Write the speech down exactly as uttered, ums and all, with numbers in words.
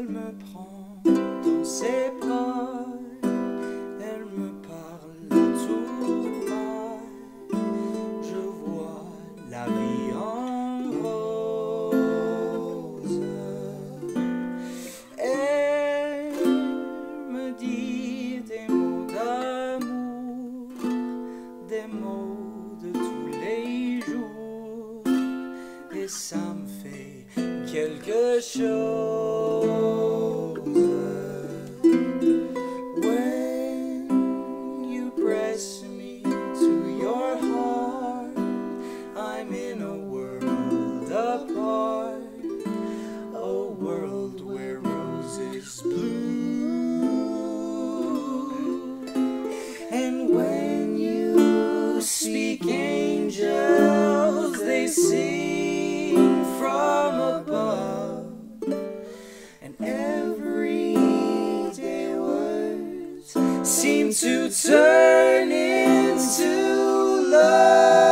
Elle me prend dans ses bras, elle me parle à tout bas. Je vois la vie en rose. Elle me dit des mots d'amour, des mots de tous les jours, et ça me fait quelque chose. When you press me to your heart, I'm in a world apart, a world where roses bloom. And when you speak, angels, they sing from above, and everyday words seem to turn into love.